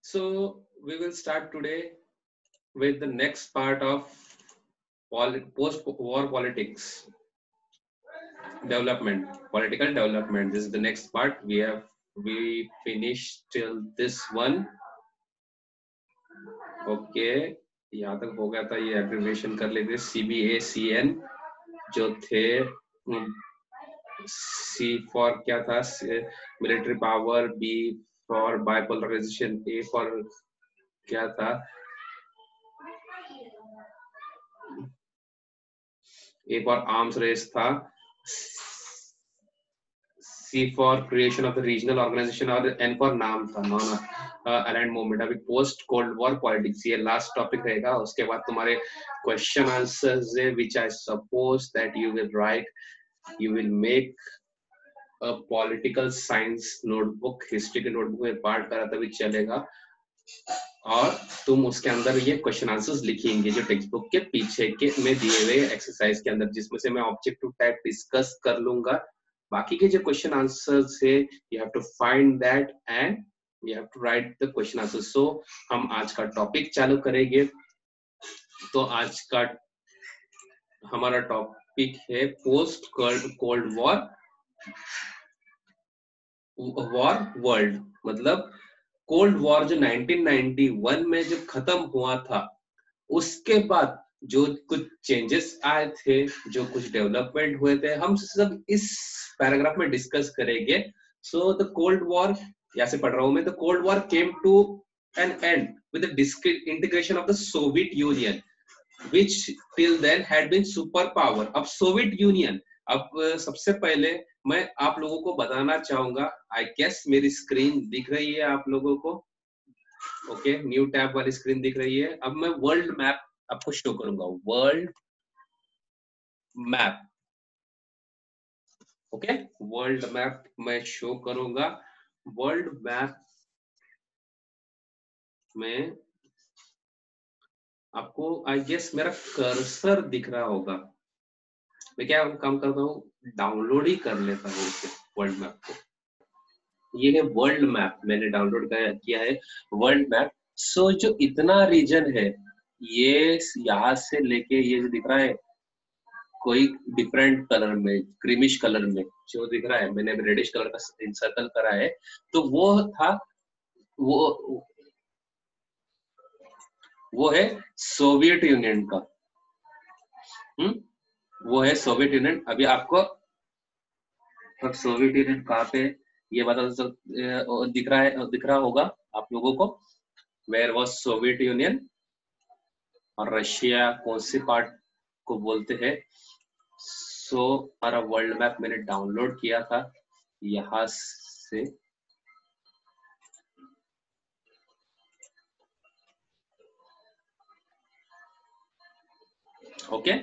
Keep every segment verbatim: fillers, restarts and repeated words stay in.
So we will start today with the next part of post-war politics development, political development. This is the next part. We have we finished till this one. Okay, यहाँ तक हो गया था. ये abbreviation कर लेते. C B A C N जो थे. C for क्या था? Military power. B for bipolarization. A for क्या था? A for arms race था. C for creation of the regional organization और N for नाम था non aligned movement. अभी post cold war politics ये last topic रहेगा. उसके बाद तुम्हारे question answers है which I suppose that you will write. You will make a political science notebook. history के notebook में part करा तभी चलेगा. और तुम उसके अंदर ये क्वेश्चन आंसर्स लिखेंगे जो टेक्स्ट बुक के पीछे के में दिए हुए एक्सरसाइज के अंदर, जिसमें से मैं ऑब्जेक्टिव टाइप डिस्कस कर लूंगा. बाकी के जो क्वेश्चन आंसर्स है you have to find that and you have to write the question answers. So हम आज का टॉपिक चालू करेंगे. तो आज का हमारा टॉपिक है post cold war war world. मतलब कोल्ड वॉर जो नाइनटीन नाइंटी वन में जो खत्म हुआ था उसके बाद जो कुछ चेंजेस आए थे, जो कुछ डेवलपमेंट हुए थे, हम सब इस पैराग्राफ में डिस्कस करेंगे. सो द कोल्ड वॉर, यहाँ से पढ़ रहा हूं मैं. The cold war came to an end with the integration of the Soviet Union which till then had been super power. अब सोवियत यूनियन, अब सबसे पहले मैं आप लोगों को बताना चाहूंगा. आई गेस मेरी स्क्रीन दिख रही है आप लोगों को. ओके, न्यू टैब वाली स्क्रीन दिख रही है. अब मैं वर्ल्ड मैप आपको शो करूंगा. World map. Okay, world map मैं शो करूंगा. वर्ल्ड मैप में आपको आई गेस मेरा कर्सर दिख रहा होगा. मैं क्या काम करता हूँ, डाउनलोड ही कर लेता हूँ वर्ल्ड मैप को. ये है वर्ल्ड मैप, मैंने डाउनलोड किया है वर्ल्ड मैप. सो जो इतना रीजन है ये यहाँ से लेके ये जो दिख रहा है कोई डिफरेंट कलर में, क्रीमिश कलर में जो दिख रहा है, मैंने रेडिश कलर का सर्कल करा है, तो वो था वो वो है सोवियत यूनियन का. हम्म वो है सोवियत यूनियन. अभी आपको अब सोवियत यूनियन कहाँ पे ये बता दिख रहा है, दिख रहा होगा आप लोगों को. वेयर वाज सोवियत यूनियन और रशिया कौन सी पार्ट को बोलते हैं. सो हमारा वर्ल्ड मैप मैंने डाउनलोड किया था यहाँ से. ओके,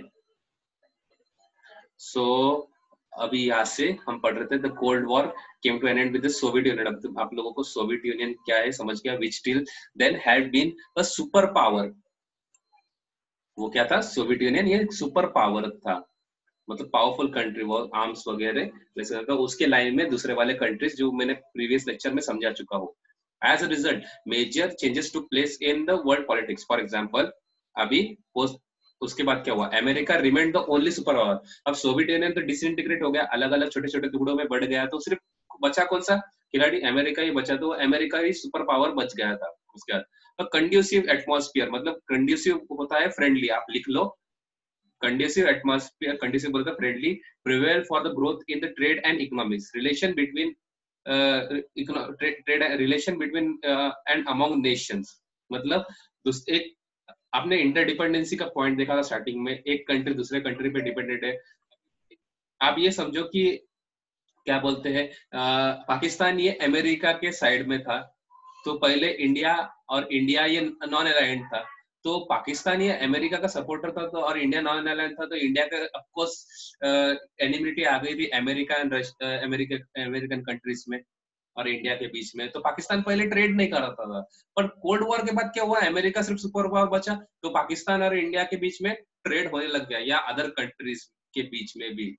सो अभी यहाँ से हम पढ़ रहे थे the cold war came to an end with the Soviet Union. अब आप लोगों को सोवियत यूनियन क्या है समझ गया. Which till then had been a super power. वो क्या था, सोवियत यूनियन ये सुपर पावर था, मतलब पावरफुल कंट्री, वो आर्म्स वगैरह वैसे था. उसके लाइन में दूसरे वाले कंट्रीज जो मैंने प्रीवियस लेक्चर में समझा चुका हूँ. As a result major changes to place in the world politics. For example अभी पोस्ट उसके बाद क्या हुआ, America remained the only super power. अब सोवियत यूनियन तो डिसइंटीग्रेट हो गया, अलग अलग छोटे छोटे टुकड़ों में बढ़ गया, तो सिर्फ बचा कौन सा खिलाड़ी, अमेरिका ही बचा. तो अमेरिका ही सुपर पावर बच गया था. उसके बाद कंड्यूसिव एटमॉस्फेयर, मतलब कंड्यूसिव होता है फ्रेंडली, आप लिख लो. conducive atmosphere, conducive बोलता friendly, prevail for the growth in the trade and economics, relation between uh, trade, trade relation between uh, and among nations. मतलब एक आपने इंटरडिपेंडेंसी का पॉइंट देखा था स्टार्टिंग में, एक कंट्री दूसरे कंट्री पे डिपेंडेंट है. आप ये समझो कि क्या बोलते हैं, पाकिस्तान ये अमेरिका के साइड में था, तो पहले इंडिया और इंडिया ये नॉन अलाइंड था, तो पाकिस्तान ये अमेरिका का सपोर्टर था, तो और इंडिया नॉन अलाइंड था, तो इंडिया का ऑफ कोर्स एनिमिटी आ गई थी America and America American countries में और इंडिया के बीच में. तो पाकिस्तान पहले ट्रेड नहीं कर रहा था, पर कोल्ड वॉर के बाद क्या हुआ, अमेरिका सिर्फ सुपर पावर बचा, तो पाकिस्तान और इंडिया के बीच में ट्रेड होने लग गया, या अदर कंट्रीज के बीच में भी.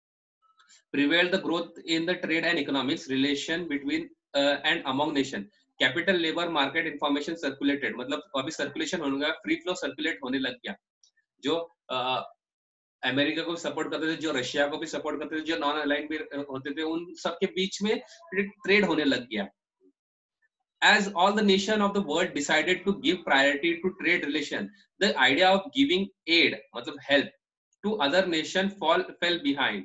prevailed the growth in the trade and economics relation between uh, and among nation. Capital labour market information circulated, मतलब अभी सर्कुलेशन होने लगा, फ्री फ्लो सर्कुलेट होने लग गया, जो अमेरिका को सपोर्ट करते थे, जो रशिया को भी सपोर्ट करते थे, जो नॉन अलाइन भी होते थे, उन सबके बीच में ट्रेड होने लग गया. As all the nation of the world decided to give priority to trade relation, the idea of giving aid, मतलब help to other nation fall fell behind.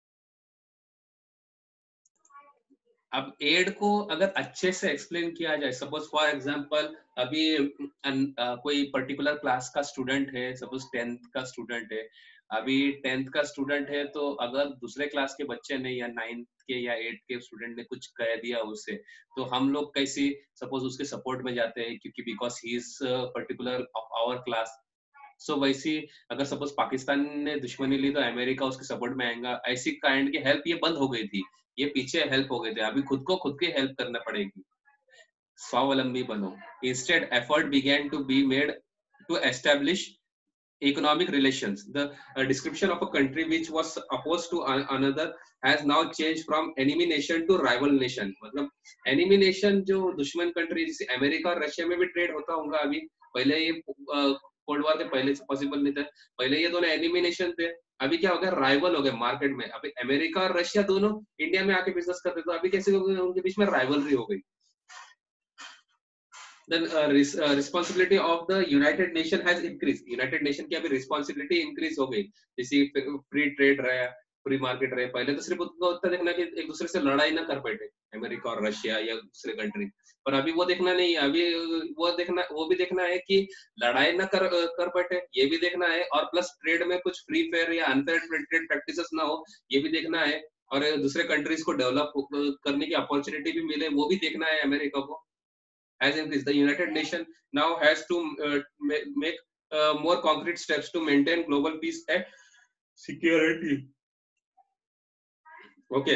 अब एड को अगर अच्छे से एक्सप्लेन किया जाए, सपोज फॉर एग्जांपल अभी अन, आ, कोई पर्टिकुलर क्लास का स्टूडेंट है, सपोज टेंथ का स्टूडेंट है, अभी टेंथ का स्टूडेंट है, तो अगर दूसरे क्लास के बच्चे ने या नाइन्थ के या एट्थ के स्टूडेंट ने कुछ कह दिया उसे, तो हम लोग कैसे सपोज उसके सपोर्ट में जाते हैं, क्योंकि because he is particular of our class. So वैसी अगर सपोज पाकिस्तान ने दुश्मनी ली तो अमेरिका उसके सपोर्ट में आएगा, ऐसी काइंड की हेल्प ये बंद हो गई थी, ये पीछे हेल्प हो गए थे, अभी खुद को खुद की हेल्प करना पड़ेगी, स्वावलंबी बनो. Instead effort began to be made to establish economic relations. The uh, description of a country which was opposed to an, another has now changed from enemy nation to rival nation. मतलब enemy nation जो दुश्मन country, जैसे America और Russia में भी trade होता होगा अभी, पहले ये कोल्ड वॉर के पहले से पॉसिबल नहीं था, पहले ये दोनों एनिमी नेशन थे, अभी क्या हो गया, राइवल हो गए मार्केट में. अभी अमेरिका और रशिया दोनों इंडिया में आके बिजनेस करते, तो अभी कैसे हो गए, उनके बीच में राइवलरी हो गई. Then uh, res, uh, responsibility of the United Nation has increased. United Nation की अभी responsibility increase हो गई, जैसे free trade रहा, free market रहे. पहले तो सिर्फ उनको उतना देखना कि एक दूसरे से लड़ाई ना कर बैठे अमेरिका और रशिया या दूसरे कंट्री, पर अभी वो देखना नहीं, अभी वो देखना वो भी देखना है कि लड़ाई ना कर कर बैठे, ये भी देखना है, और प्लस ट्रेड में कुछ फ्री फेयर या अनफेयर ट्रेड प्रैक्टिसेस ना हो, ये भी देखना है, और दूसरे कंट्रीज को डेवलप करने की अपॉर्चुनिटी भी मिले, वो भी देखना है अमेरिका को. As in this, the United Nations now has to uh, make uh, more concrete steps to maintain global peace and security. Okay.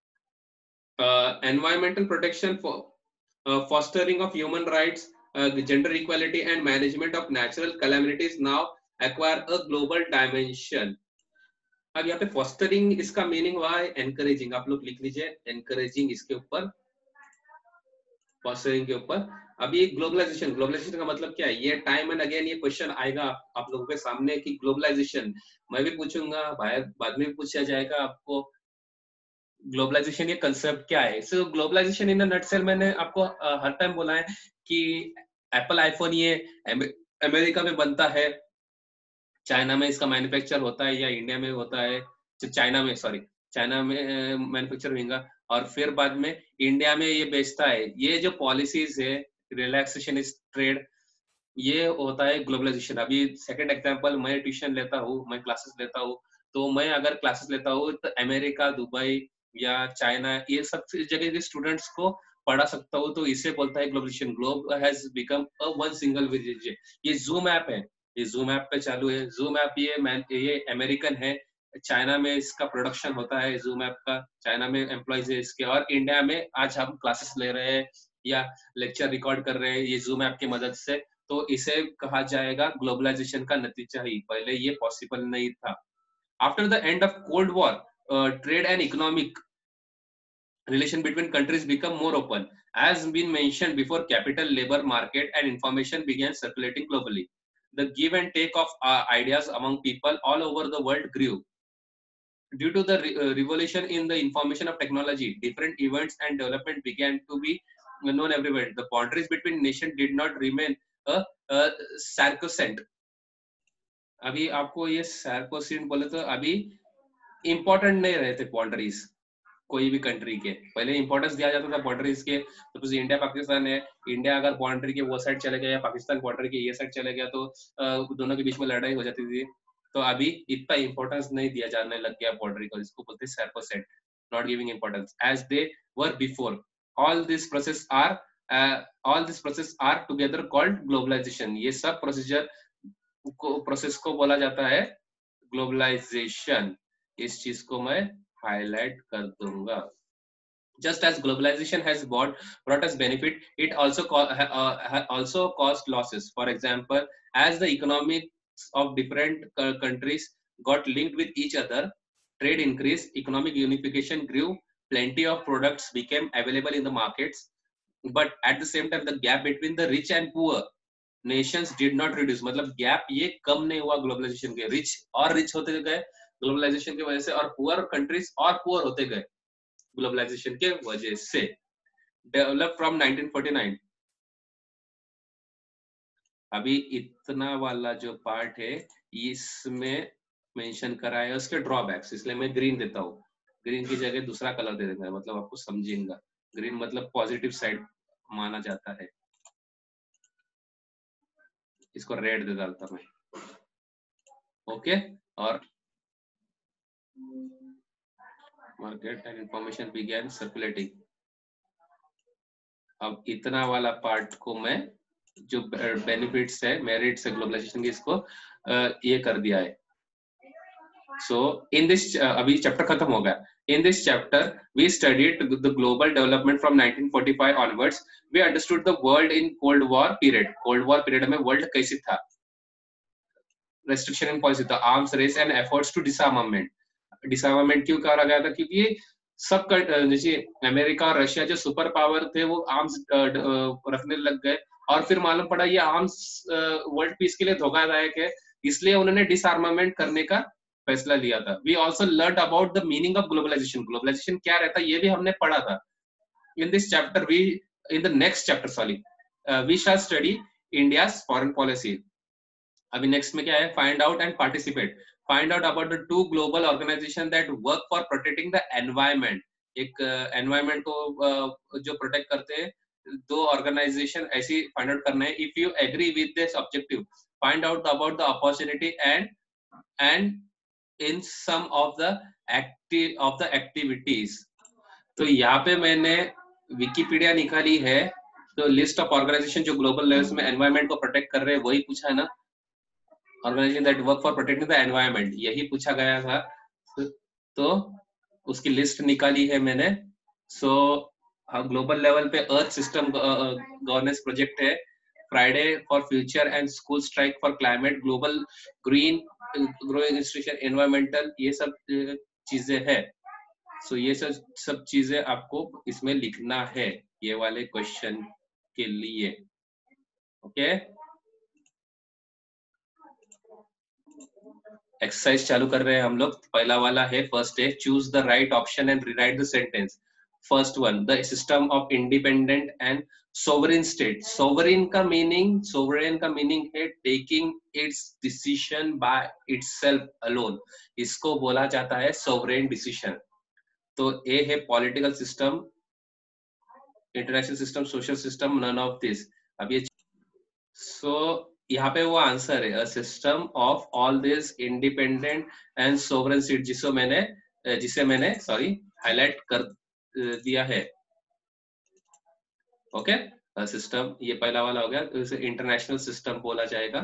Uh, environmental protection, for uh, fostering of human rights, uh, the gender equality and management of natural calamities now acquire a global dimension. अब यहाँ पे fostering इसका meaning हुआ है encouraging, आप लोग लिख लीजिए encouraging इसके ऊपर, फॉस्टरिंग के ऊपर. अभी ग्लोबलाइजेशन, ग्लोबलाइजेशन का मतलब क्या है, ये टाइम एंड अगेन ये क्वेश्चन आएगा आप लोगों के सामने कि ग्लोबलाइजेशन, मैं भी पूछूंगा, बाद में भी पूछा जाएगा आपको, ग्लोबलाइजेशन ये कंसेप्ट क्या है. सो ग्लोबलाइजेशन इन अ नटसेल, मैंने आपको uh, हर टाइम बोला है कि एप्पल आईफोन ये अमेरिका में बनता है, चाइना में इसका मैन्युफैक्चर होता है, या इंडिया में होता है, चाइना में सॉरी चाइना में मैन्युफैक्चर होगा, और फिर बाद में इंडिया में ये बेचता है. ये जो पॉलिसीज है, रिलैक्सेशन इज ट्रेड, ये होता है ग्लोबलाइजेशन. अभी सेकंड एग्जांपल, मैं ट्यूशन लेता हूँ, मैं क्लासेस लेता हूँ, तो मैं अगर क्लासेस लेता हूँ तो अमेरिका, दुबई या चाइना, ये सब जगह के स्टूडेंट्स को पढ़ा सकता हूँ, तो इसे बोलता है globalisation. Globe has become a one single village. ये जूम ऐप है, ये जूम ऐप पे चालू है. जूम ऐप ये ये अमेरिकन है, चाइना में इसका प्रोडक्शन होता है जूम ऐप का, चाइना में एम्प्लॉइज है इसके, और इंडिया में आज हम क्लासेस ले रहे हैं या लेक्चर रिकॉर्ड कर रहे हैं ये जूम ऐप की मदद से. तो इसे कहा जाएगा ग्लोबलाइजेशन का नतीजा ही, पहले ये पॉसिबल नहीं था. After the end of cold war, trade and economic relation between countries become more open. As been mentioned before, capital, labor market and information began circulating globally. The give and take of uh, ideas among people all over the world grew. Due to the re uh, revolution in the information of technology, different events and development began to be known everywhere. The boundaries between nations did not remain a, a sacrosanct. अभी आपको ये sacrosanct बोले तो अभी important नहीं रहे थे boundaries कोई भी कंट्री के. पहले इंपॉर्टेंस दिया जाता था बाउंड्रीज के, तो तो इंडिया पाकिस्तान है, इंडिया अगर बाउंड्री के वो साइड चले गया या पाकिस्तान बाउंड्री के ये साइड चले गया, तो uh, दोनों के बीच में लड़ाई हो जाती थी. तो अभी इतना इंपॉर्टेंस नहीं दिया जाने लग गया बाउंड्री को, जिसको बोलते हैं सैरकोसेंट, not giving importance as they were before. All this process are all this process are together called globalisation. ये सब प्रोसीजर को प्रोसेस को बोला जाता है ग्लोबलाइजेशन. इस चीज को मैं हाईलाइट कर दूंगा. Just as globalization has brought, brought us benefit, it also uh, also caused losses. For example, as the economics of different uh, countries got linked with each other, trade increased, economic unification grew, plenty of products became available in the markets, but at the same time the gap between the rich and poor nations did not reduce. मतलब gap ये कम नहीं हुआ globalisation के, rich और rich होते गए globalisation की वजह से, और पुअर कंट्रीज और पुअर होते गए ग्लोबलाइजेशन के वजह से. Develop from nineteen forty nine. अभी इतना वाला जो पार्ट है इसमें मेंशन करा है उसके ड्रॉबैक्स, इसलिए मैं ग्रीन देता हूँ. ग्रीन की जगह दूसरा कलर दे देता है, मतलब आपको समझेगा. ग्रीन मतलब पॉजिटिव साइड माना जाता है. इसको रेड दे डालता मैं. ओके. और market and information began circulating. अब इतना वाला पार्ट को मैं जो बेनिफिट्स है मेरिट्स है ग्लोबलाइजेशन के, इसको ये कर दिया है. सो इन दिस अभी चैप्टर खत्म हो गया. In this chapter, we studied the global development from nineteen forty-five onwards. We understood the world in Cold War period. Cold War period में world कैसी था? Restriction in policy था, arms race and efforts to disarmament. Disarmament क्यों कहा गया था? क्योंकि सब जैसे अमेरिका और रशिया जो सुपर पावर थे वो आर्म्स रखने लग गए, और फिर मालूम पड़ा ये आर्म्स वर्ल्ड पीस के लिए धोखादायक है, इसलिए उन्होंने डिसआर्मामेंट करने का फैसला लिया था. We also learn about the meaning of globalisation. Globalisation क्या रहता है ये भी हमने पढ़ा था. In this chapter we in the next chapter sorry we shall study India's foreign policy. अभी नेक्स्ट में क्या है? Find out and participate. Find out about the two global organisation that work for protecting the environment. एक environment uh, को uh, जो protect करते हैं दो ऑर्गेनाइजेशन ऐसी फाइंड आउट करना है. If you agree with this objective, find out about the opportunity and and in some of the active of the activities. तो यहाँ पे मैंने विकिपीडिया निकाली है, तो लिस्ट ऑफ ऑर्गेनाइजेशन जो ग्लोबल लेवल में एनवायरमेंट को प्रोटेक्ट कर रहे हैं वही पूछा है ना. Organisation that work for protecting the environment यही पूछा गया था, तो उसकी लिस्ट निकाली है मैंने. सो ग्लोबल लेवल पे अर्थ सिस्टम गवर्नेंस प्रोजेक्ट है, Friday for future and school strike for climate, global green growing institution, environmental, ये सब चीजें है. सो ये सब सब चीजें आपको इसमें लिखना है ये वाले क्वेश्चन के लिए. ओके. एक्सरसाइज चालू कर रहे हैं हम लोग. पहला वाला है, फर्स्ट है, choose the right option and rewrite the sentence. First one, the system of independent and sovereign state. Sovereign का मीनिंग सोवरेन का मीनिंग है taking its decision by itself alone. इसको बोला जाता है सोवरेन डिसीजन. तो ए है political system, international system, social system, none of this. अब ये सो so, यहाँ पे वो आंसर है, a system of all this independent and sovereign state, जिसको मैंने जिसे मैंने सॉरी हाईलाइट कर दिया है. ओके. सिस्टम ये पहला वाला हो गया, तो इसे इंटरनेशनल सिस्टम बोला जाएगा.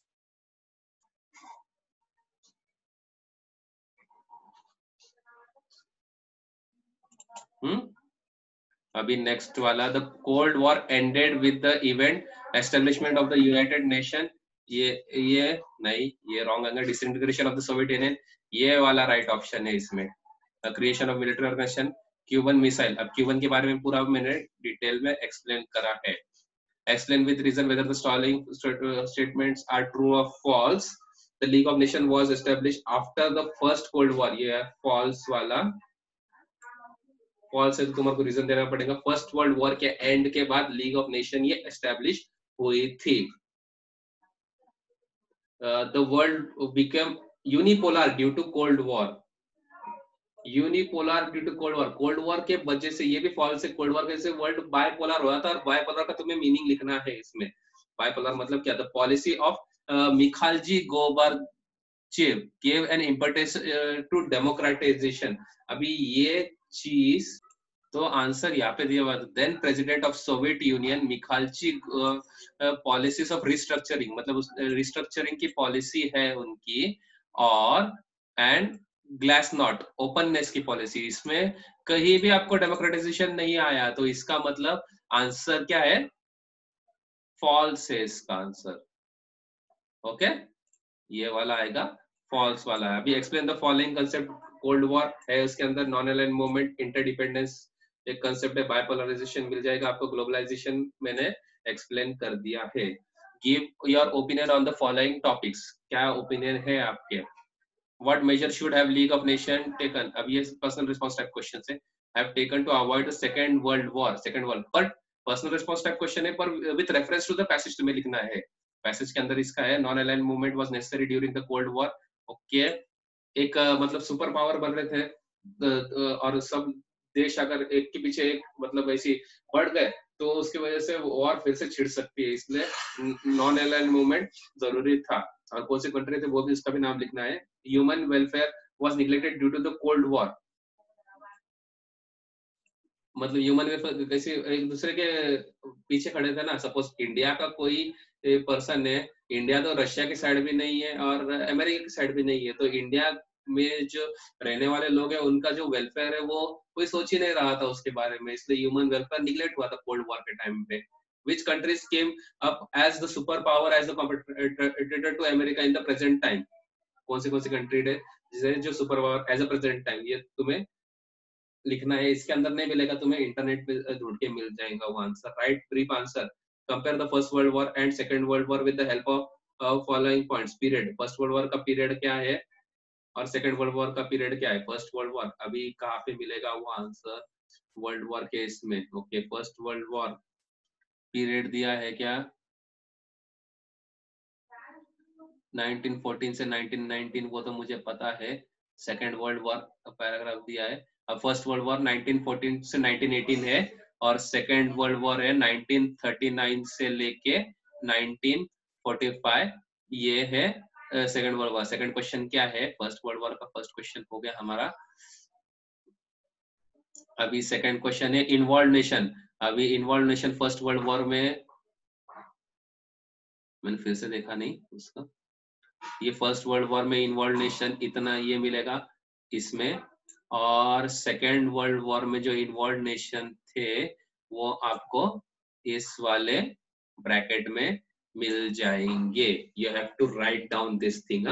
हम्म अभी नेक्स्ट वाला, the cold war ended with the event establishment of the United Nation. ये ये नहीं, ये रॉन्ग आएगा. Disintegration of the Soviet Union, ये वाला राइट ऑप्शन है इसमें. Creation of military organisation, Cuban missile. अब क्यूबन के बारे में पूरा मैंने डिटेल में एक्सप्लेन करा है. Explain with reason whether the following statements are true और false. The league of nation was established after the first cold war. ये फॉल्स वाला फॉल्स है, तो तुम्हारे को रीजन देना पड़ेगा. फर्स्ट वर्ल्ड वॉर के एंड के बाद लीग ऑफ नेशन ये एस्टैब्लिश हुई थी. The world become unipolar due to cold war. Unipolar due to cold war, cold war के वजह से, ये भी फॉल्स है. कोल्ड वॉर से वर्ल्ड बायपोलर हुआ था, और बायपोलर का तुम्हें मीनिंग लिखना है इसमें. बायपोलर मतलब क्या? The policy of Mikhail Gorbachev gave an impetus uh, to democratization. अभी ये चीज तो आंसर यहाँ पे दिया हुआ था. Then president of Soviet Union Mikhail policies of restructuring, मतलब रिस्ट्रक्चरिंग की पॉलिसी है उनकी. और एंड ग्लास नॉट ओपननेस की पॉलिसी. इसमें कहीं भी आपको डेमोक्रेटाइजेशन नहीं आया, तो इसका मतलब आंसर क्या है? फॉल्स है इसका आंसर. ओके. ये वाला आएगा, फॉल्स वाला है. अभी explain the following concept. Cold war है, उसके अंदर नॉन अलाइन्ड मूवमेंट, इंटरडिपेंडेंस, एक कंसेप्ट है बाइपोलराइजेशन मिल जाएगा आपको, ग्लोबलाइजेशन मैंने एक्सप्लेन कर दिया है। Give your opinion on the following topics, क्या ओपिनियन है आपके? What measure should have league of nation taken, अब ये पर्सनल रिस्पांस टाइप क्वेश्चन है, have taken to avoid the second world war, second world, but personal response type question है, पर with reference to the passage तुम्हें लिखना है। Passage के अंदर इसका है, non aligned movement was necessary during the cold war. Okay, एक uh, मतलब सुपर पावर बन रहे थे द- द- और सब देश अगर एक के पीछे एक मतलब ऐसी बढ़ गए तो उसकी वजह से वॉर फिर से छिड़ सकती है, इसलिए नॉन अलाइंड मूवमेंट जरूरी था। और कौन से कंट्री थे वो भी उसका भी नाम लिखना है। Human welfare was neglected due to the cold war, मतलब ह्यूमन वेलफेयर कैसे एक दूसरे के पीछे खड़े थे ना। सपोज इंडिया का कोई पर्सन है, इंडिया तो रशिया की साइड भी नहीं है और अमेरिका की साइड भी नहीं है, तो इंडिया में जो रहने वाले लोग हैं उनका जो वेलफेयर है वो कोई सोच ही नहीं रहा था उसके बारे में, इसलिए ह्यूमन वेलफेयर निग्लेक्ट हुआ था कोल्ड वॉर के टाइम पे। Which countries came up as the super power as the competitor to America in the present time, कौन सी कौन सी कंट्री है जिसे जो super power as a present time, ये तुम्हें लिखना है। इसके अंदर नहीं मिलेगा तुम्हें, इंटरनेट पे ढूंढ के मिल जाएगा वो answer. Write brief answer, compare the first world war and second world war with the help of following points. Period, first world war का पीरियड क्या है और सेकंड वर्ल्ड वॉर का पीरियड क्या है? फर्स्ट वर्ल्ड वॉर अभी कहाँ पे मिलेगा वो आंसर वर्ल्ड वॉर के इसमें? Okay, first world war period दिया है क्या, नाइनटीन फोर्टीन से नाइनटीन नाइनटीन, वो तो मुझे पता है। सेकेंड वर्ल्ड वॉर का पैराग्राफ दिया है। अब first world war nineteen fourteen से नाइनटीन एटीन है और सेकेंड वर्ल्ड वॉर है नाइनटीन थर्टी नाइन से लेके नाइनटीन फोर्टी फाइव, ये है second world war. Second question क्या है? फर्स्ट वर्ल्ड वॉर का फर्स्ट क्वेश्चन हो गया हमारा। अभी सेकेंड क्वेश्चन है इन्वॉल्व नेशन। अभी involve nation first world war में, मैंने फिर से देखा नहीं उसका, ये फर्स्ट वर्ल्ड वॉर में इन्वॉल्व नेशन इतना ये मिलेगा इसमें, और सेकेंड वर्ल्ड वॉर में जो इन्वॉल्व नेशन थे वो आपको इस वाले ब्रैकेट में मिल जाएंगे। You have to write down this thing.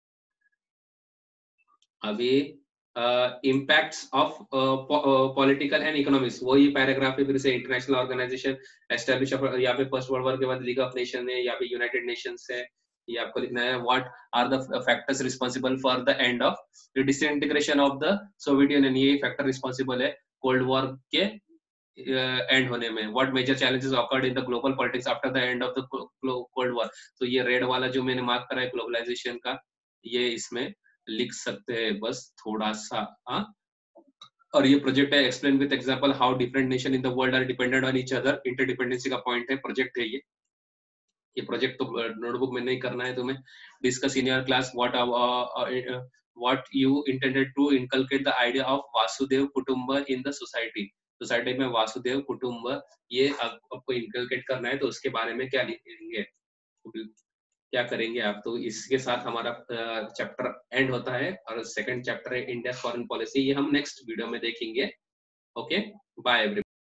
अभी impacts of political and economics, वही पैराग्राफ है फिर से। इंटरनेशनल ऑर्गेनाइजेशन एस्टेब्लिश, यहाँ पे फर्स्ट वर्ल्ड वॉर के बाद लीग ऑफ नेशन है, यहाँ पे यूनाइटेड नेशंस है। ये आपको लिखना है, what are the factors responsible for the end of the disintegration of the Soviet Union, ये फैक्टर रिस्पॉन्सिबल है कोल्ड वॉर के एंड uh, होने में। What major challenges occurred in the global politics after the end of the cold war, तो ये red वाला जो मैंने मार्क करा है ग्लोबलाइजेशन का, ये इसमें लिख सकते हैं बस थोड़ा सा। हाँ, और ये प्रोजेक्ट है, explain with example how different nation in the world are dependent on each other, interdependency का पॉइंट है, प्रोजेक्ट है ये। ये प्रोजेक्ट तो नोटबुक में नहीं करना है तुम्हें। Discuss in your class what what you intended to inculcate the idea of Vasudhaiva Kutumbakam in the society. Society में वासुदेव कुटुंब ये आपको इनकलकेट करना है, तो उसके बारे में क्या लिखेंगे, क्या करेंगे आप? तो इसके साथ हमारा चैप्टर एंड होता है और सेकंड चैप्टर है इंडिया फॉरेन पॉलिसी, ये हम नेक्स्ट वीडियो में देखेंगे। Okay, bye everyone.